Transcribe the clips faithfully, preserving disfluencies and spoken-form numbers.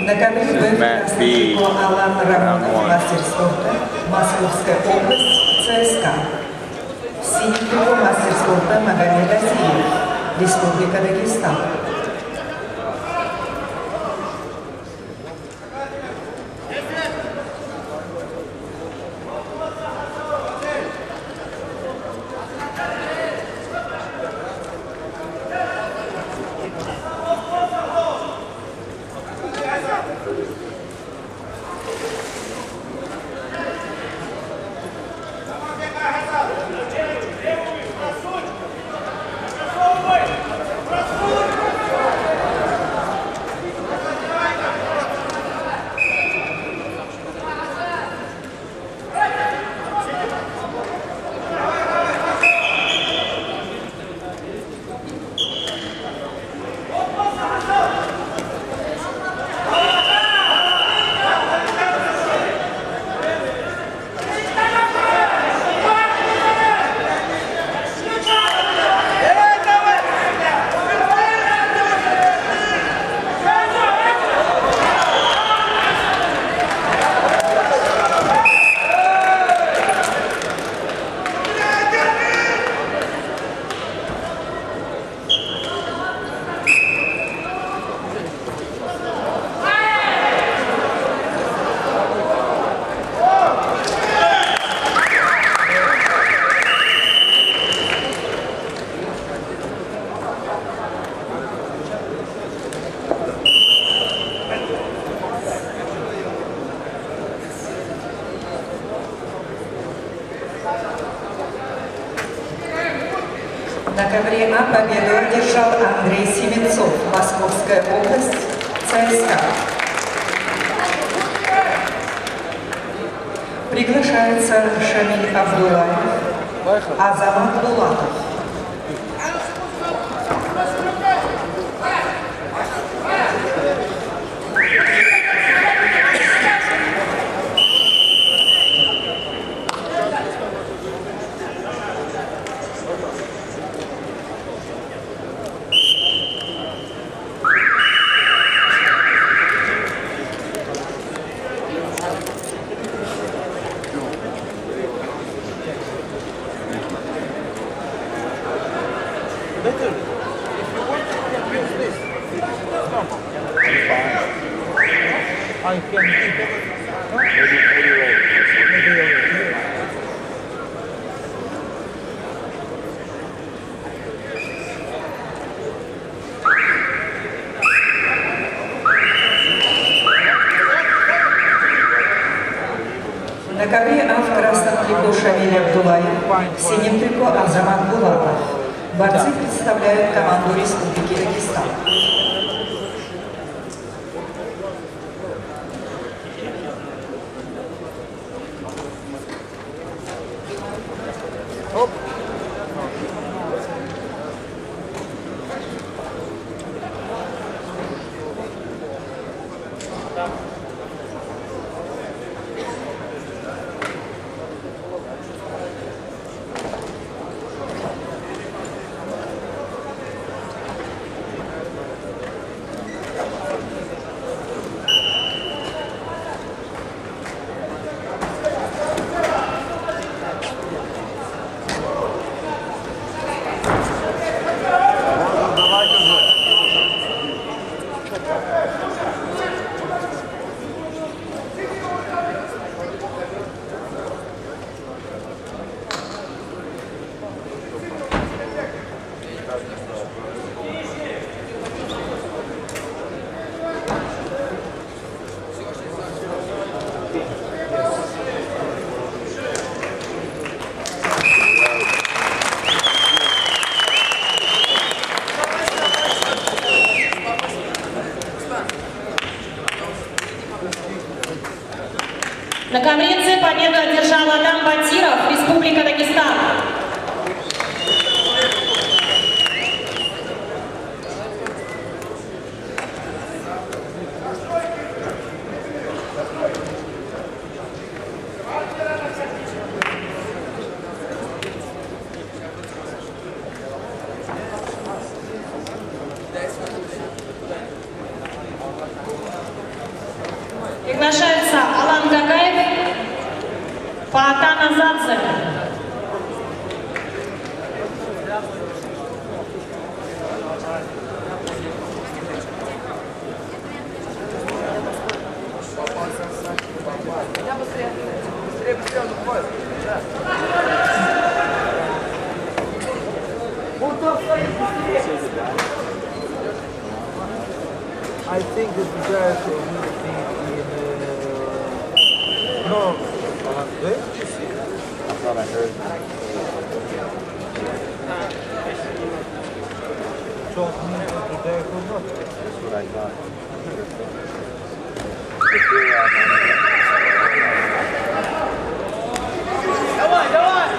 На ковре Б красного Алан Рамонов, мастер спорта, Московская область, ЦСКА. В синем трико мастер спорта Магомед Асиев, Республика Дагестан. На ковре А победу одержал Андрей Семенцов, Московская область, ЦСКА. Приглашается Шамиль Абдулаев, Азамат Булатов. I can keep it. Maybe, maybe later. Maybe later. На ковре А в красном трико Шамиль Абдулаев, в синем трико Азамат Булатов. Борцы представляют команду Республики Дагестан. На ковре С победу одержал Адам Батиров, Республика Дагестан. Паатаназадзе. I think that the guys will be in uh, no, where? I thought I heard. Çok minutes today for not. That's what I thought. Давай, давай!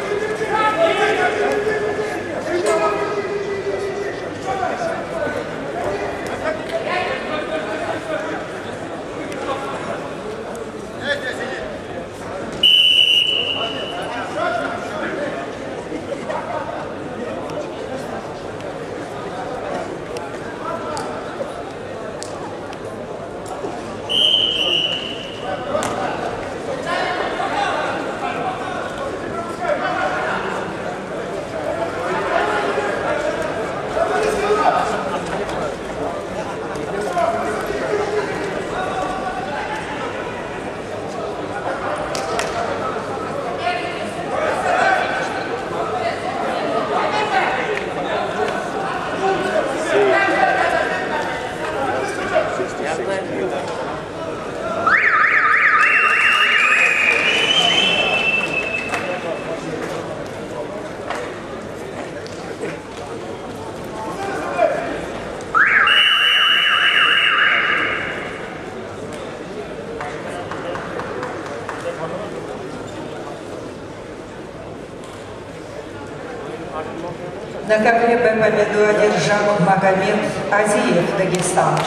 На ковре Б победу одержал Магомед Азиев, Дагестан.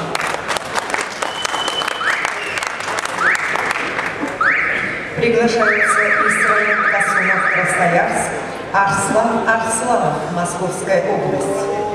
Приглашается из района Касумов, Красноярск, Арслан Арсланов, Московская область.